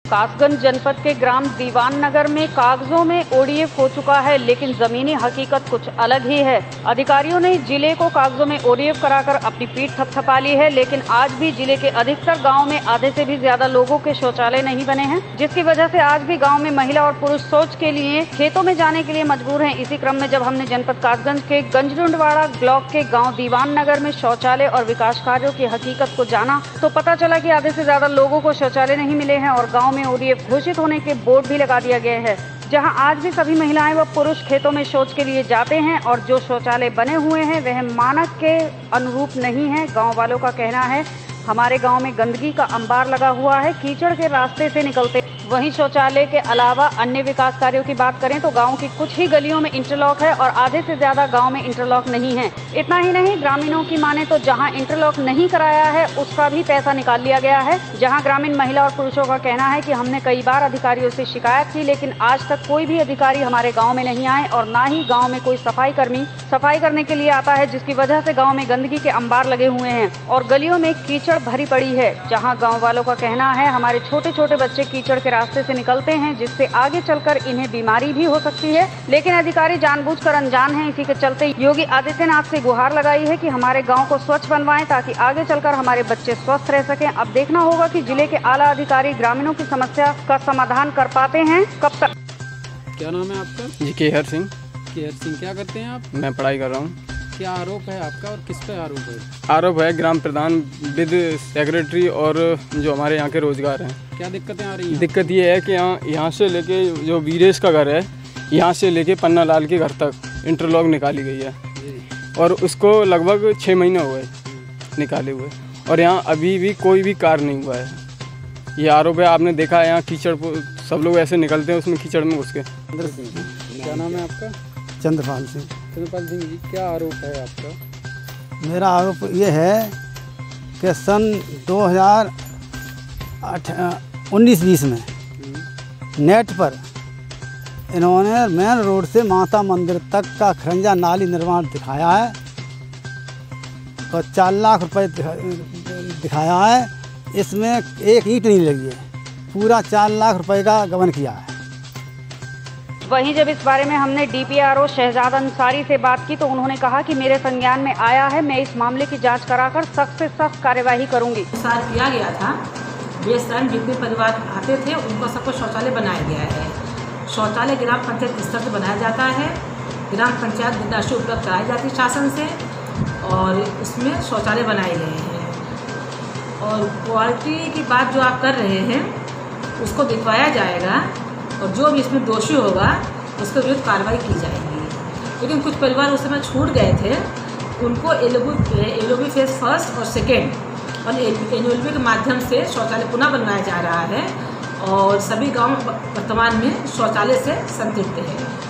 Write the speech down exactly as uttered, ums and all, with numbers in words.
कासगंज जनपद के ग्राम दीवान नगर में कागजों में ओडीएफ हो चुका है, लेकिन जमीनी हकीकत कुछ अलग ही है। अधिकारियों ने जिले को कागजों में ओडीएफ कराकर अपनी पीठ थपथपा ली है, लेकिन आज भी जिले के अधिकतर गांव में आधे से भी ज्यादा लोगों के शौचालय नहीं बने हैं, जिसकी वजह से आज भी गाँव में महिला और पुरुष शौच के लिए खेतों में जाने के लिए मजबूर हैं। इसी क्रम में जब हमने जनपद कासगंज के गंजडुंडवाड़ा ब्लॉक के गाँव दीवान नगर में शौचालय और विकास कार्यों की हकीकत को जाना तो पता चला कि आधे से ज्यादा लोगों को शौचालय नहीं मिले हैं और गांव में ओडीएफ घोषित होने के बोर्ड भी लगा दिया गया है, जहां आज भी सभी महिलाएं व पुरुष खेतों में शौच के लिए जाते हैं और जो शौचालय बने हुए हैं वह मानक के अनुरूप नहीं है। गांव वालों का कहना है हमारे गांव में गंदगी का अंबार लगा हुआ है, कीचड़ के रास्ते से निकलते। वहीं शौचालय के अलावा अन्य विकास कार्यों की बात करें तो गांव की कुछ ही गलियों में इंटरलॉक है और आधे से ज्यादा गांव में इंटरलॉक नहीं है। इतना ही नहीं, ग्रामीणों की माने तो जहां इंटरलॉक नहीं कराया है उसका भी पैसा निकाल लिया गया है, जहां ग्रामीण महिला और पुरुषों का कहना है कि हमने कई बार अधिकारियों से शिकायत की, लेकिन आज तक कोई भी अधिकारी हमारे गाँव में नहीं आए और न ही गाँव में कोई सफाई कर्मी सफाई करने के लिए आता है, जिसकी वजह से गाँव में गंदगी के अंबार लगे हुए हैं और गलियों में कीचड़ भरी पड़ी है। जहाँ गाँव वालों का कहना है हमारे छोटे छोटे बच्चे कीचड़ के रास्ते से निकलते हैं, जिससे आगे चलकर इन्हें बीमारी भी हो सकती है, लेकिन अधिकारी जानबूझकर अनजान हैं। इसी के चलते योगी आदित्यनाथ से गुहार लगाई है कि हमारे गांव को स्वच्छ बनवाएं ताकि आगे चलकर हमारे बच्चे स्वस्थ रह सकें। अब देखना होगा कि जिले के आला अधिकारी ग्रामीणों की समस्या का समाधान कर पाते हैं कब तक। क्या नाम है आपका? जी केहर सिंह। केहर सिंह, क्या करते हैं आप? मैं पढ़ाई कर रहा हूँ। क्या आरोप है आपका और किस पे आरोप है? आरोप है ग्राम प्रधान विद सेक्रेटरी और जो हमारे यहाँ के रोजगार हैं। क्या दिक्कतें आ रही हैं? दिक्कत ये है कि यहाँ यहाँ से लेके जो वीरेश का घर है, यहाँ से लेके पन्ना लाल के घर तक इंटरलॉक निकाली गई है और उसको लगभग छः महीने हुए निकाले हुए और यहाँ अभी भी कोई भी कार्य नहीं हुआ है। ये आरोप है। आपने देखा है यहाँ कीचड़ सब लोग ऐसे निकलते हैं उसमें कीचड़ में घुस के। क्या नाम है आपका? चंद्रपाल सिंह। चंद्रपाल सिंह जी, क्या आरोप है आपका? मेरा आरोप ये है कि सन दो हज़ार उन्नीस बीस में नेट पर इन्होंने मेन रोड से माता मंदिर तक का खरंजा नाली निर्माण दिखाया है और चार लाख रुपए दिखाया है। इसमें एक ईंट नहीं लगी है, पूरा चार लाख रुपए का गबन किया है। वहीं जब इस बारे में हमने डीपीआरओ शहजाद अंसारी से बात की तो उन्होंने कहा कि मेरे संज्ञान में आया है, मैं इस मामले की जांच कराकर सख्त से सख्त कार्यवाही करूंगी। साल किया गया था, बेस टाइम जितने परिवार आते थे उनको सबको शौचालय बनाया गया है। शौचालय ग्राम पंचायत स्तर से बनाया जाता है, ग्राम पंचायत धनराशि उपलब्ध कराई जाती है शासन से और उसमें शौचालय बनाए गए हैं। और क्वालिटी की बात जो आप कर रहे हैं उसको दिखवाया जाएगा और जो भी इसमें दोषी होगा उसके विरुद्ध कार्रवाई की जाएगी। लेकिन कुछ परिवार उस समय छूट गए थे, उनको एलओबी एलओबी फेज फर्स्ट और सेकेंड और एनओएलबी के माध्यम से शौचालय पुनः बनवाया जा रहा है और सभी गांव वर्तमान में शौचालय से संतुष्ट हैं।